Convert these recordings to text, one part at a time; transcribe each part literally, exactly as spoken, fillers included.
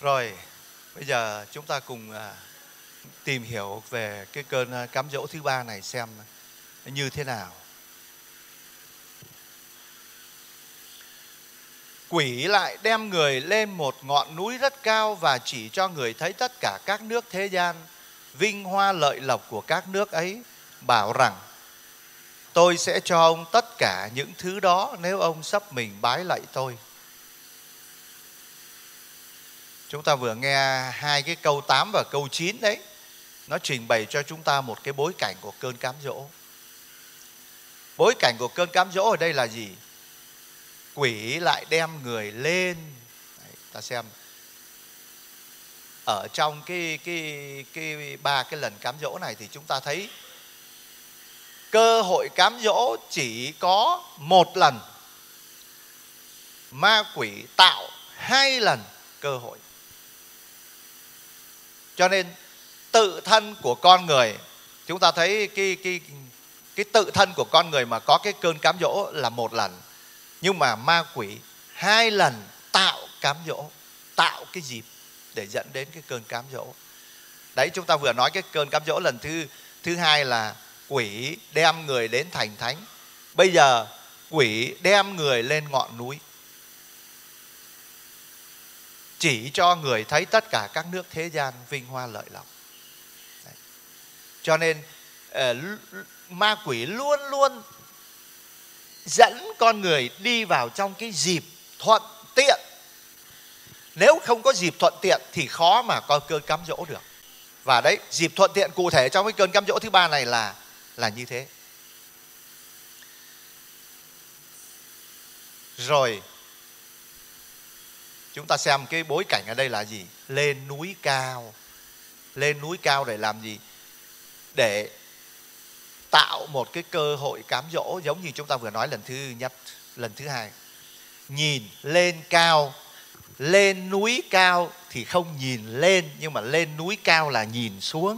Rồi, bây giờ chúng ta cùng tìm hiểu về cái cơn cám dỗ thứ ba này xem như thế nào. Quỷ lại đem người lên một ngọn núi rất cao và chỉ cho người thấy tất cả các nước thế gian, vinh hoa lợi lộc của các nước ấy, bảo rằng: tôi sẽ cho ông tất cả những thứ đó nếu ông xấp mình bái lạy tôi. Chúng ta vừa nghe hai cái câu tám và câu chín đấy, nó trình bày cho chúng ta một cái bối cảnh của cơn cám dỗ. Bối cảnh của cơn cám dỗ ở đây là gì? Quỷ lại đem người lên. Đấy, ta xem ở trong cái cái cái ba cái lần cám dỗ này thì chúng ta thấy cơ hội cám dỗ chỉ có một lần, ma quỷ tạo hai lần cơ hội. Cho nên tự thân của con người, chúng ta thấy cái cái cái tự thân của con người mà có cái cơn cám dỗ là một lần, nhưng mà ma quỷ hai lần tạo cám dỗ, tạo cái dịp để dẫn đến cái cơn cám dỗ. Đấy, chúng ta vừa nói cái cơn cám dỗ lần thứ thứ hai là quỷ đem người đến thành thánh. Bây giờ quỷ đem người lên ngọn núi, chỉ cho người thấy tất cả các nước thế gian, vinh hoa lợi lộc. Đấy. Cho nên uh, ma quỷ luôn luôn dẫn con người đi vào trong cái dịp thuận tiện. Nếu không có dịp thuận tiện thì khó mà có cơn cám dỗ được. Và đấy, dịp thuận tiện cụ thể trong cái cơn cám dỗ thứ ba này là là như thế. Rồi chúng ta xem cái bối cảnh ở đây là gì? Lên núi cao. Lên núi cao để làm gì? Để tạo một cái cơ hội cám dỗ, giống như chúng ta vừa nói lần thứ nhất, lần thứ hai. Nhìn lên cao, lên núi cao thì không nhìn lên, nhưng mà lên núi cao là nhìn xuống.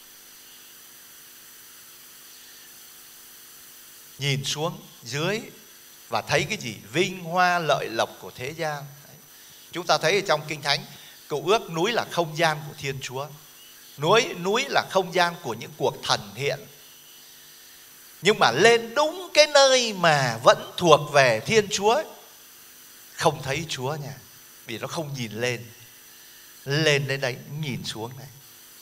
Nhìn xuống dưới và thấy cái gì? Vinh hoa lợi lộc của thế gian. Đấy. Chúng ta thấy ở trong Kinh Thánh, Cựu Ước núi là không gian của Thiên Chúa. Núi, núi là không gian của những cuộc thần hiện. Nhưng mà lên đúng cái nơi mà vẫn thuộc về Thiên Chúa ấy, không thấy Chúa nha. Vì nó không nhìn lên. Lên đến đấy, nhìn xuống này,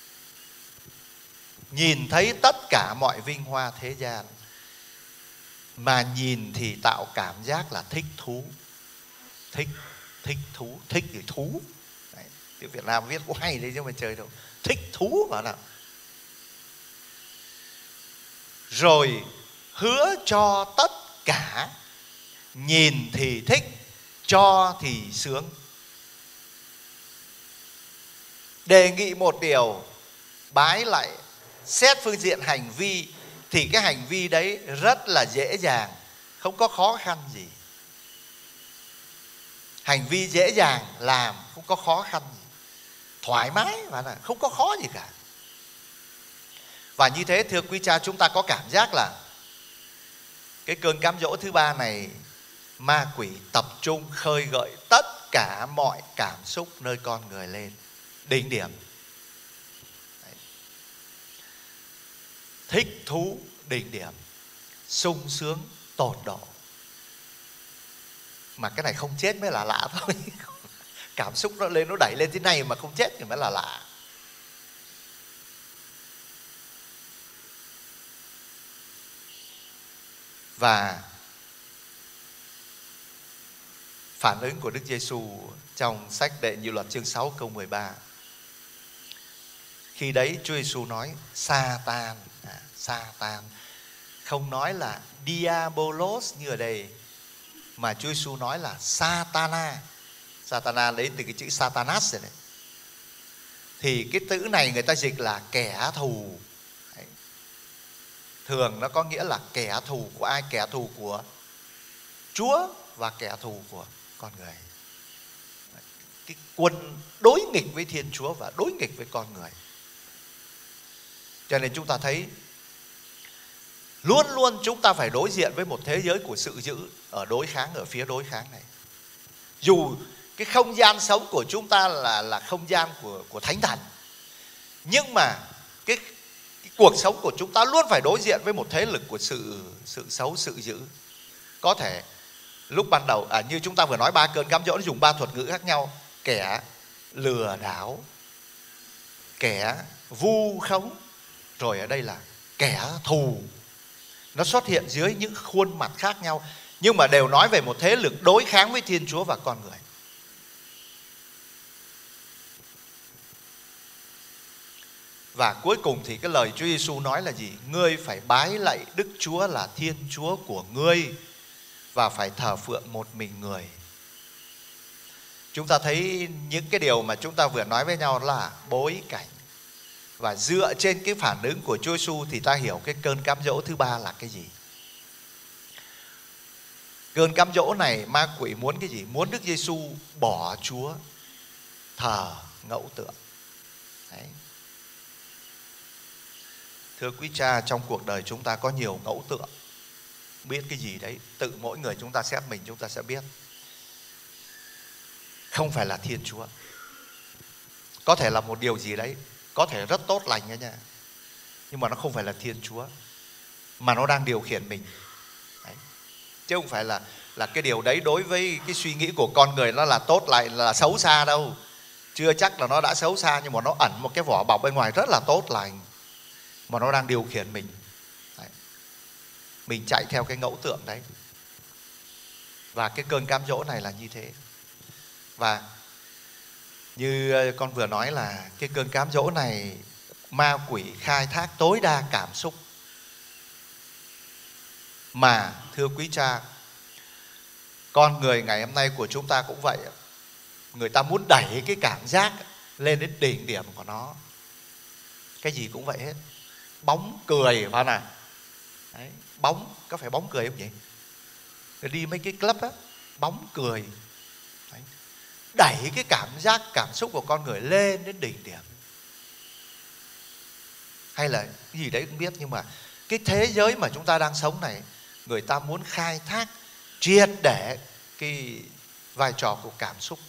nhìn thấy tất cả mọi vinh hoa thế gian. Mà nhìn thì tạo cảm giác là thích thú. Thích, thích thú, thích thì thú. Đấy, tiếng Việt Nam viết cũng hay đấy chứ mà chơi đâu. Thích thú mà nào. Rồi hứa cho tất cả, nhìn thì thích, cho thì sướng. Đề nghị một điều, bái lại, xét phương diện hành vi thì cái hành vi đấy rất là dễ dàng, không có khó khăn gì. Hành vi dễ dàng làm, không có khó khăn gì, thoải mái và là không có khó gì cả. Và như thế thưa quý cha, chúng ta có cảm giác là cái cơn cám dỗ thứ ba này, ma quỷ tập trung khơi gợi tất cả mọi cảm xúc nơi con người lên đỉnh điểm. Đấy. Thích thú đỉnh điểm, sung sướng tột độ. Mà cái này không chết mới là lạ thôi. Cảm xúc nó lên, nó đẩy lên thế này mà không chết thì mới là lạ. Và phản ứng của Đức Giêsu trong sách Đệ Nhị Luật chương sáu câu mười ba. Khi đấy Chúa Giêsu nói Sa-tan, à, Sa-tan, không nói là Diabolos như ở đây, mà Chúa Giêsu nói là Satana. Satana lấy từ cái chữ Satanas này. Thì cái từ này người ta dịch là kẻ thù. Đấy. Thường nó có nghĩa là kẻ thù của ai? Kẻ thù của Chúa và kẻ thù của con người. Cái quân đối nghịch với Thiên Chúa và đối nghịch với con người. Cho nên chúng ta thấy luôn luôn chúng ta phải đối diện với một thế giới của sự dữ ở đối kháng, ở phía đối kháng này. Dù cái không gian sống của chúng ta là là không gian của của thánh thần. Nhưng mà cái, cái cuộc sống của chúng ta luôn phải đối diện với một thế lực của sự sự xấu, sự dữ. Có thể lúc ban đầu à, như chúng ta vừa nói ba cơn cám dỗ, nó dùng ba thuật ngữ khác nhau: kẻ lừa đảo, kẻ vu khống, rồi ở đây là kẻ thù. Nó xuất hiện dưới những khuôn mặt khác nhau, nhưng mà đều nói về một thế lực đối kháng với Thiên Chúa và con người. Và cuối cùng thì cái lời Chúa Giêsu nói là gì? Ngươi phải bái lạy Đức Chúa là Thiên Chúa của ngươi và phải thờ phượng một mình người. Chúng ta thấy những cái điều mà chúng ta vừa nói với nhau là bối cảnh. Và dựa trên cái phản ứng của Chúa Giêsu thì ta hiểu cái cơn cám dỗ thứ ba là cái gì. Cơn cám dỗ này ma quỷ muốn cái gì? Muốn Đức Giêsu bỏ Chúa, thờ ngẫu tượng. Đấy. Thưa quý cha, trong cuộc đời chúng ta có nhiều ngẫu tượng. Biết cái gì đấy, tự mỗi người chúng ta xét mình chúng ta sẽ biết. Không phải là Thiên Chúa. Có thể là một điều gì đấy, có thể rất tốt lành đấy nha, nhưng mà nó không phải là Thiên Chúa, mà nó đang điều khiển mình. Đấy. Chứ không phải là là cái điều đấy đối với cái suy nghĩ của con người nó là tốt lại là xấu xa đâu. Chưa chắc là nó đã xấu xa, nhưng mà nó ẩn một cái vỏ bọc bên ngoài rất là tốt lành, mà nó đang điều khiển mình. Đấy. Mình chạy theo cái ngẫu tượng đấy. Và cái cơn cám dỗ này là như thế. Và như con vừa nói là cái cơn cám dỗ này ma quỷ khai thác tối đa cảm xúc. Mà thưa quý cha, con người ngày hôm nay của chúng ta cũng vậy. Người ta muốn đẩy cái cảm giác lên đến đỉnh điểm của nó. Cái gì cũng vậy hết. Bóng cười phải nè. Đấy, bóng, có phải bóng cười không nhỉ? Rồi đi mấy cái club á, bóng cười. Đấy. Đẩy cái cảm giác, cảm xúc của con người lên đến đỉnh điểm. Hay là cái gì đấy cũng biết, nhưng mà cái thế giới mà chúng ta đang sống này, người ta muốn khai thác triệt để cái vai trò của cảm xúc.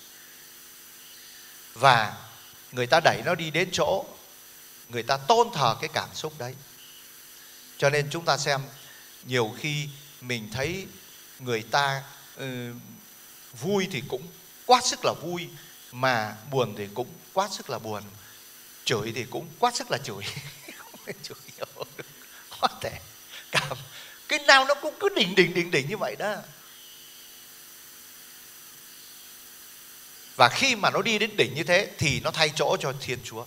Và người ta đẩy nó đi đến chỗ người ta tôn thờ cái cảm xúc đấy. Cho nên chúng ta xem, nhiều khi mình thấy người ta uh, vui thì cũng quá sức là vui, mà buồn thì cũng quá sức là buồn, chửi thì cũng quá sức là chửi. Không phải chửi nhiều được. Có thể cảm cái nào nó cũng cứ đỉnh đỉnh đỉnh đỉnh như vậy đó. Và khi mà nó đi đến đỉnh như thế thì nó thay chỗ cho Thiên Chúa.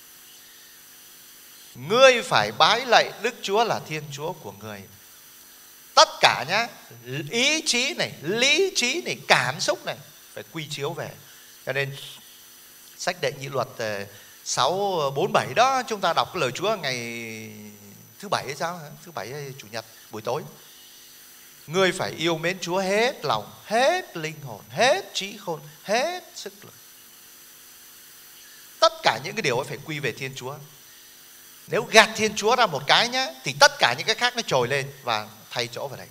Ngươi phải bái lạy Đức Chúa là Thiên Chúa của người. Tất cả nhá, ý chí này, lý trí này, cảm xúc này phải quy chiếu về. Cho nên sách Đệ Nhị Luật sáu bốn bảy đó, chúng ta đọc cái lời Chúa ngày thứ bảy hay sao? Thứ bảy hay chủ nhật buổi tối. Ngươi phải yêu mến Chúa hết lòng, hết linh hồn, hết trí khôn, hết sức lực. Tất cả những cái điều ấy phải quy về Thiên Chúa. Nếu gạt Thiên Chúa ra một cái nhá, thì tất cả những cái khác nó trồi lên và thay chỗ vào đây.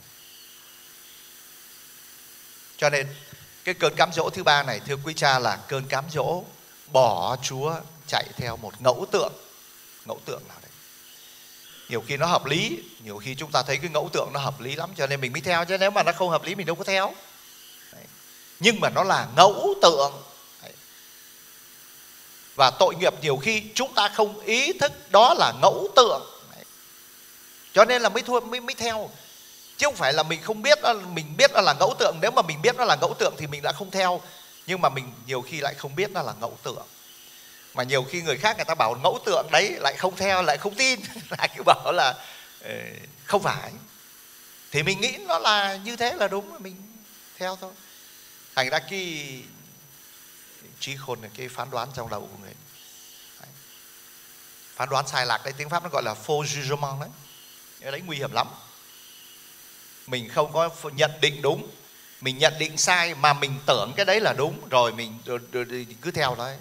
Cho nên cái cơn cám dỗ thứ ba này, thưa quý cha, là cơn cám dỗ bỏ Chúa chạy theo một ngẫu tượng. Ngẫu tượng nào đấy. Nhiều khi nó hợp lý, nhiều khi chúng ta thấy cái ngẫu tượng nó hợp lý lắm cho nên mình mới theo, chứ nếu mà nó không hợp lý mình đâu có theo. Đấy. Nhưng mà nó là ngẫu tượng. Đấy. Và tội nghiệp nhiều khi chúng ta không ý thức đó là ngẫu tượng. Đấy. Cho nên là mới thua mới mới theo. Chứ không phải là mình không biết đó, mình biết nó là ngẫu tượng. Nếu mà mình biết nó là ngẫu tượng thì mình đã không theo. Nhưng mà mình nhiều khi lại không biết nó là ngẫu tượng. Mà nhiều khi người khác người ta bảo ngẫu tượng đấy lại không theo, lại không tin, lại cứ bảo là không phải. Thì mình nghĩ nó là như thế là đúng, mình theo thôi. Thành ra cái trí khôn là cái phán đoán trong đầu của người. Đấy. Phán đoán sai lạc đấy, tiếng Pháp nó gọi là faux jugement đấy. Cái đấy nguy hiểm lắm. Mình không có nhận định đúng, mình nhận định sai mà mình tưởng cái đấy là đúng, rồi mình rồi, rồi, rồi, cứ theo đấy.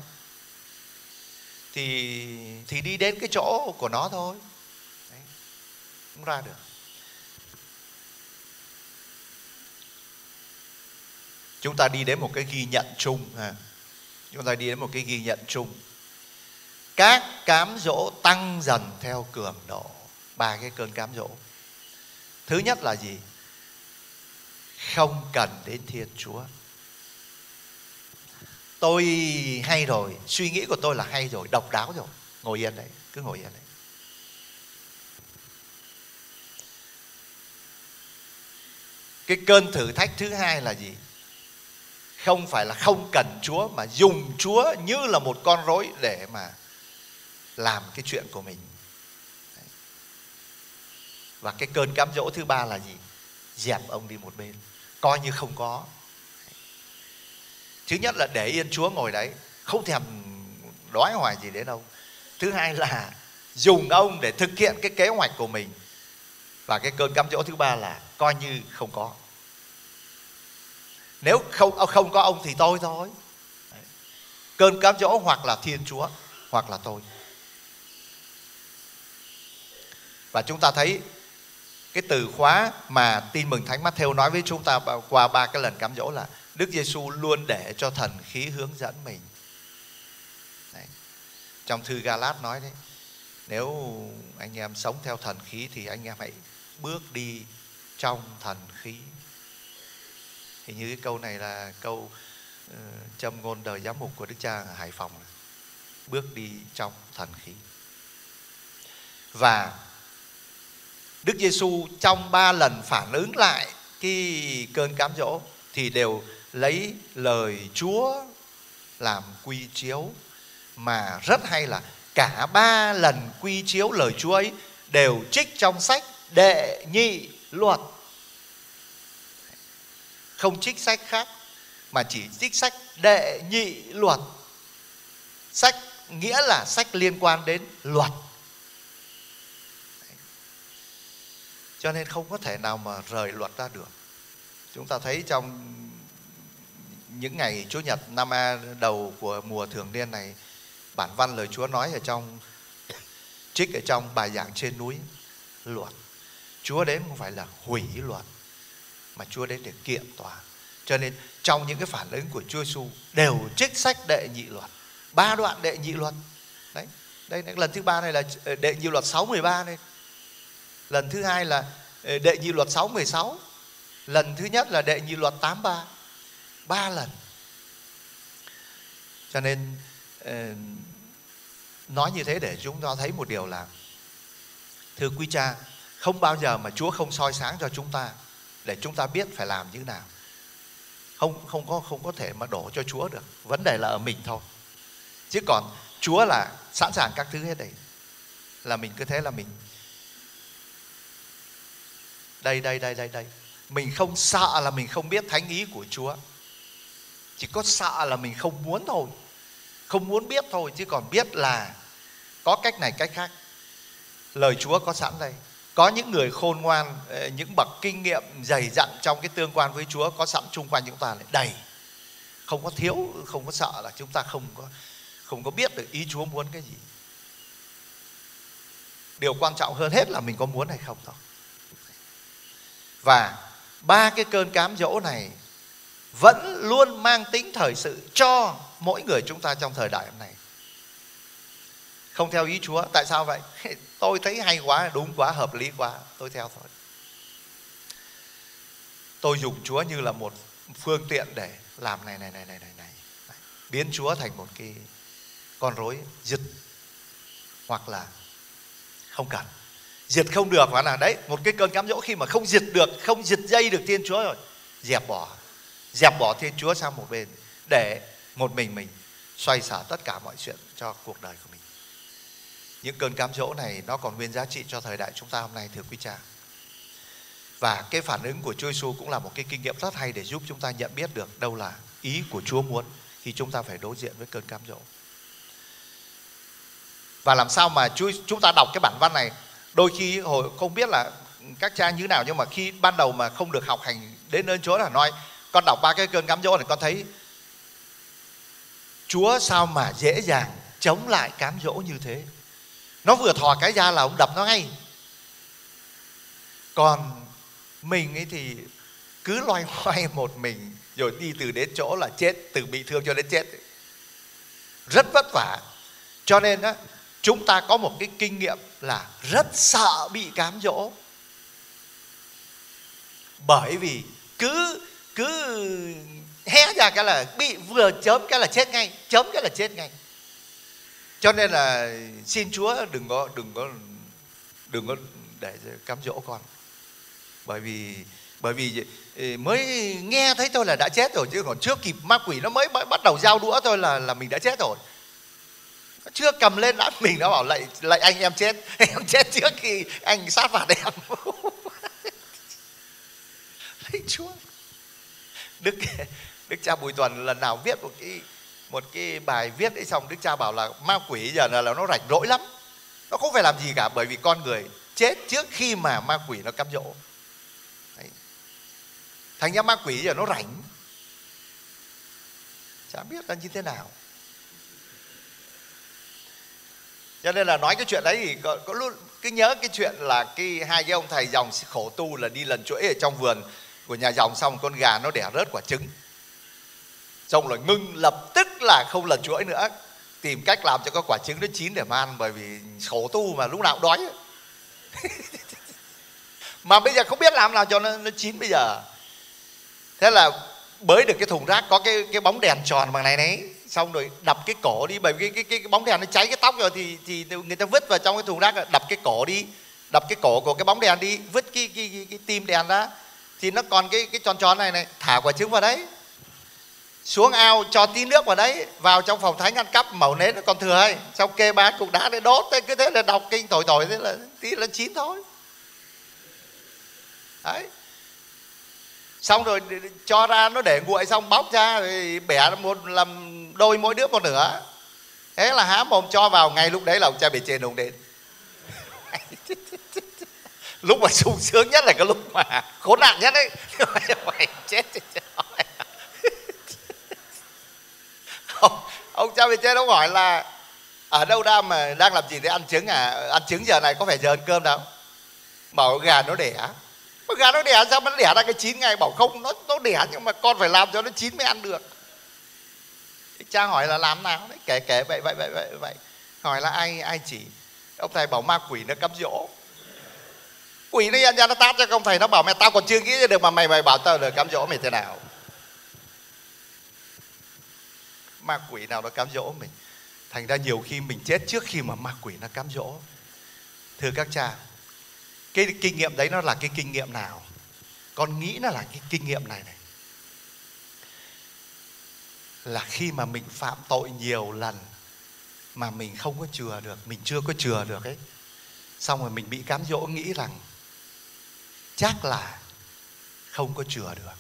Thì, thì đi đến cái chỗ của nó thôi. Đấy. Không ra được. chúng ta đi đến một cái ghi nhận chung. À. Chúng ta đi đến một cái ghi nhận chung. Các cám dỗ tăng dần theo cường độ. Ba cái cơn cám dỗ. Thứ nhất là gì? Không cần đến Thiên Chúa. Tôi hay rồi, suy nghĩ của tôi là hay rồi, độc đáo rồi. Ngồi yên đấy, cứ ngồi yên đấy. Cái cơn thử thách thứ hai là gì? Không phải là không cần Chúa, mà dùng Chúa như là một con rối để mà làm cái chuyện của mình. Và cái cơn cám dỗ thứ ba là gì? Dẹp ông đi một bên, coi như không có. Thứ nhất là để yên Chúa ngồi đấy, không thèm đói hoài gì đến ông. Thứ hai là dùng ông để thực hiện cái kế hoạch của mình. Và cái cơn cám dỗ thứ ba là coi như không có. Nếu không, không có ông thì tôi thôi. Cơn cám dỗ hoặc là Thiên Chúa hoặc là tôi. Và chúng ta thấy cái từ khóa mà Tin Mừng Thánh Mát-thêu nói với chúng ta qua ba cái lần cám dỗ là Đức Giêsu luôn để cho thần khí hướng dẫn mình. Đấy. Trong thư Ga-lát nói đấy, nếu anh em sống theo thần khí thì anh em hãy bước đi trong thần khí. Hình như cái câu này là câu uh, châm ngôn đời giám mục của Đức Cha ở Hải Phòng. Bước đi trong thần khí. Và Đức Giêsu trong ba lần phản ứng lại cái cơn cám dỗ thì đều lấy lời Chúa làm quy chiếu. Mà rất hay là cả ba lần quy chiếu lời Chúa ấy đều trích trong sách Đệ Nhị Luật. Không trích sách khác, mà chỉ trích sách Đệ Nhị Luật. Sách nghĩa là sách liên quan đến luật. Cho nên không có thể nào mà rời luật ra được. Chúng ta thấy trong những ngày Chủ nhật năm A đầu của mùa thường niên này, bản văn lời Chúa nói ở trong trích ở trong bài giảng trên núi luật. Chúa đến không phải là hủy luật, mà Chúa đến để kiện tòa. Cho nên trong những cái phản ứng của Chúa Giêsu đều trích sách Đệ Nhị Luật. Ba đoạn Đệ Nhị Luật. Đấy, đây lần thứ ba này là Đệ Nhị Luật sáu mười ba này. Lần thứ hai là Đệ Nhị Luật sáu mười sáu. Lần thứ nhất là Đệ Nhị Luật tám ba. Ba lần. Cho nên nói như thế để chúng ta thấy một điều là, thưa quý cha, không bao giờ mà Chúa không soi sáng cho chúng ta để chúng ta biết phải làm như thế nào. Không, không, có, không có thể mà đổ cho Chúa được. Vấn đề là ở mình thôi. Chứ còn Chúa là sẵn sàng các thứ hết đấy. Là mình cứ thế là mình Đây, đây, đây, đây, đây. Mình không sợ là mình không biết thánh ý của Chúa. Chỉ có sợ là mình không muốn thôi. Không muốn biết thôi. Chứ còn biết là có cách này cách khác. Lời Chúa có sẵn đây. Có những người khôn ngoan, những bậc kinh nghiệm dày dặn trong cái tương quan với Chúa có sẵn chung quanh chúng ta lại đầy. Không có thiếu, không có sợ là chúng ta không có, không có biết được ý Chúa muốn cái gì. Điều quan trọng hơn hết là mình có muốn hay không thôi. Và ba cái cơn cám dỗ này vẫn luôn mang tính thời sự cho mỗi người chúng ta trong thời đại hôm nay. Không theo ý Chúa. Tại sao vậy? Tôi thấy hay quá, đúng quá, hợp lý quá, tôi theo thôi. Tôi dùng Chúa như là một phương tiện để làm này này này này này này. Biến Chúa thành một cái con rối giật. Hoặc là không cần. Diệt không được, phải là đấy, một cái cơn cám dỗ khi mà không diệt được, không diệt dây được Thiên Chúa rồi, dẹp bỏ. Dẹp bỏ Thiên Chúa sang một bên để một mình mình xoay sở tất cả mọi chuyện cho cuộc đời của mình. Những cơn cám dỗ này nó còn nguyên giá trị cho thời đại chúng ta hôm nay, thưa quý cha. Và cái phản ứng của Chúa Giêsu cũng là một cái kinh nghiệm rất hay để giúp chúng ta nhận biết được đâu là ý của Chúa muốn khi chúng ta phải đối diện với cơn cám dỗ. Và làm sao mà Chúa, chúng ta đọc cái bản văn này, đôi khi hồi không biết là các cha như thế nào, nhưng mà khi ban đầu mà không được học hành đến nơi Chúa là nói, con đọc ba cái cơn cám dỗ này con thấy Chúa sao mà dễ dàng chống lại cám dỗ như thế. Nó vừa thò cái ra là ông đập nó ngay. Còn mình ấy thì cứ loay hoay một mình rồi đi từ đến chỗ là chết, từ bị thương cho đến chết, rất vất vả. Cho nên á, chúng ta có một cái kinh nghiệm là rất sợ bị cám dỗ, bởi vì cứ cứ hé ra cái là bị, vừa chớm cái là chết ngay, chớm cái là chết ngay. Cho nên là xin Chúa đừng có đừng có đừng có để cám dỗ con, bởi vì bởi vì mới nghe thấy thôi là đã chết rồi, chứ còn chưa kịp ma quỷ nó mới bắt đầu giao đũa thôi là là mình đã chết rồi. Nó chưa cầm lên đã mình đã bảo lạy lạy anh em chết, em chết trước khi anh sát phạt em. Lạy Chúa. Đức Đức cha Bùi Tuần lần nào viết một cái một cái bài viết ấy xong, Đức cha bảo là ma quỷ giờ là, là nó rảnh rỗi lắm, nó không phải làm gì cả, bởi vì con người chết trước khi mà ma quỷ nó cám dỗ. Đấy. Thành ra ma quỷ giờ nó rảnh, chả biết là như thế nào. Cho nên là nói cái chuyện đấy thì có, có luôn cứ nhớ cái chuyện là cái hai cái ông thầy dòng khổ tu là đi lần chuỗi ở trong vườn của nhà dòng, xong con gà nó đẻ rớt quả trứng, xong rồi ngưng lập tức là không lần chuỗi nữa, tìm cách làm cho cái quả trứng nó chín để mà ăn, bởi vì khổ tu mà lúc nào cũng đói. Mà bây giờ không biết làm nào cho nó, nó chín bây giờ. Thế là bới được cái thùng rác có cái cái bóng đèn tròn bằng này này, xong rồi đập cái cổ đi, bởi vì cái cái, cái bóng đèn nó cháy cái tóc rồi thì thì người ta vứt vào trong cái thùng rác, đập cái cổ đi, đập cái cổ của cái bóng đèn đi, vứt cái cái cái, cái tim đèn ra, thì nó còn cái cái tròn tròn này này, thả quả trứng vào đấy, xuống ao cho tí nước vào đấy, vào trong phòng thánh ăn cắp, mẩu nến nó còn thừa ấy, xong kê ba cục đá để đốt, thế cứ thế là đọc kinh thổi thổi thế là tí là chín thôi. Đấy. Xong rồi cho ra nó để nguội, xong bóc ra rồi bẻ một làm đôi mỗi đứa một nửa, thế là há mồm cho vào. Ngay lúc đấy là ông cha bề trên ông đến. Lúc mà sung sướng nhất là cái lúc mà khốn nạn nhất ấy. Mày chết. ông, ông cha bề trên ông hỏi là ở đâu ra mà đang làm gì để ăn trứng à, ăn trứng giờ này có phải giờ ăn cơm đâu. Bảo gà nó đẻ. Mà gà nó đẻ sao nó đẻ ra cái chín ngày? Bảo không, nó nó đẻ nhưng mà con phải làm cho nó chín mới ăn được. Thì cha hỏi là làm nào đấy, kể kể vậy vậy vậy vậy vậy. Hỏi là ai ai chỉ. Ông thầy bảo ma quỷ nó cám dỗ. Quỷ nó ăn ra nó tát cho ông thầy, nó bảo mẹ tao còn chưa nghĩ ra được mà mày mày bảo tao là cám dỗ mày thế nào. Ma quỷ nào nó cám dỗ mình. Thành ra nhiều khi mình chết trước khi mà ma quỷ nó cám dỗ. Thưa các cha, cái kinh nghiệm đấy nó là cái kinh nghiệm nào? Con nghĩ nó là cái kinh nghiệm này này. Là khi mà mình phạm tội nhiều lần mà mình không có chừa được, mình chưa có chừa được ấy, xong rồi mình bị cám dỗ nghĩ rằng chắc là không có chừa được,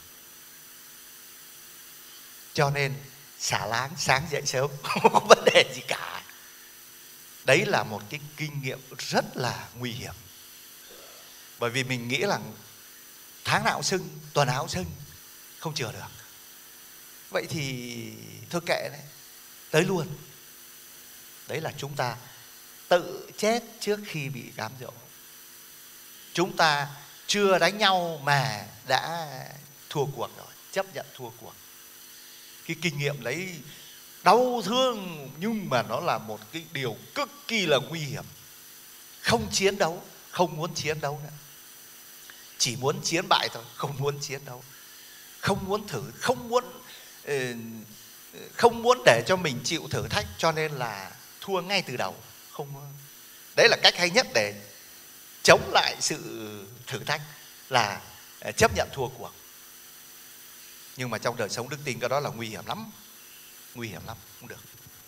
cho nên xả láng sáng dậy sớm, không có vấn đề gì cả. Đấy là một cái kinh nghiệm rất là nguy hiểm. Bởi vì mình nghĩ là tháng nào cũng sưng, tuần nào cũng sưng, không chừa được. Vậy thì thôi kệ đấy, tới luôn. Đấy là chúng ta tự chết trước khi bị cám dỗ. Chúng ta chưa đánh nhau mà đã thua cuộc rồi, chấp nhận thua cuộc. Cái kinh nghiệm đấy đau thương, nhưng mà nó là một cái điều cực kỳ là nguy hiểm. Không chiến đấu, không muốn chiến đấu nữa, chỉ muốn chiến bại thôi, không muốn chiến đấu, không muốn thử, không muốn không muốn để cho mình chịu thử thách, cho nên là thua ngay từ đầu. Không, đấy là cách hay nhất để chống lại sự thử thách, là chấp nhận thua cuộc. Nhưng mà trong đời sống đức tin cái đó là nguy hiểm lắm, nguy hiểm lắm, không được.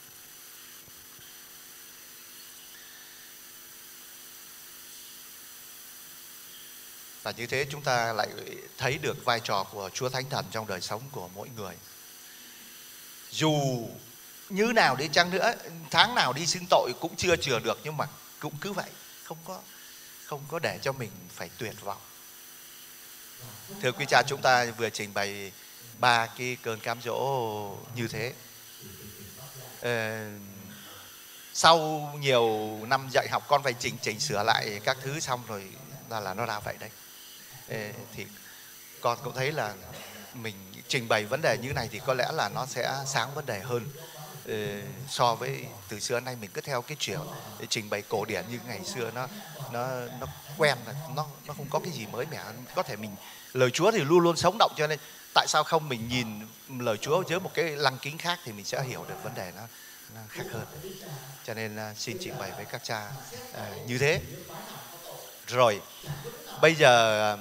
Và như thế chúng ta lại thấy được vai trò của Chúa Thánh Thần trong đời sống của mỗi người. Dù như nào đi chăng nữa, tháng nào đi xưng tội cũng chưa chừa được, nhưng mà cũng cứ vậy, không có không có để cho mình phải tuyệt vọng. Thưa quý cha, chúng ta vừa trình bày ba cái cơn cám dỗ như thế. Ờ, sau nhiều năm dạy học con phải chỉnh chỉnh sửa lại các thứ, xong rồi là là nó ra vậy đấy. Ờ, thì con cũng thấy là mình trình bày vấn đề như này thì có lẽ là nó sẽ sáng vấn đề hơn ờ, so với từ xưa đến nay mình cứ theo cái kiểu trình bày cổ điển như ngày xưa, nó nó nó quen, nó nó không có cái gì mới mẻ. Có thể mình lời Chúa thì luôn luôn sống động, cho nên tại sao không mình nhìn lời Chúa dưới một cái lăng kính khác thì mình sẽ hiểu được vấn đề nó, nó khác hơn. Cho nên uh, xin trình bày với các cha uh, như thế. Rồi bây giờ uh,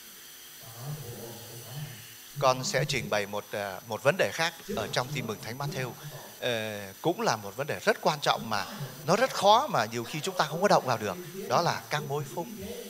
con sẽ trình bày một uh, một vấn đề khác ở trong Tin mừng Thánh Mát-thêu, uh, cũng là một vấn đề rất quan trọng mà nó rất khó, mà nhiều khi chúng ta không có động vào được. Đó là các mối phúc.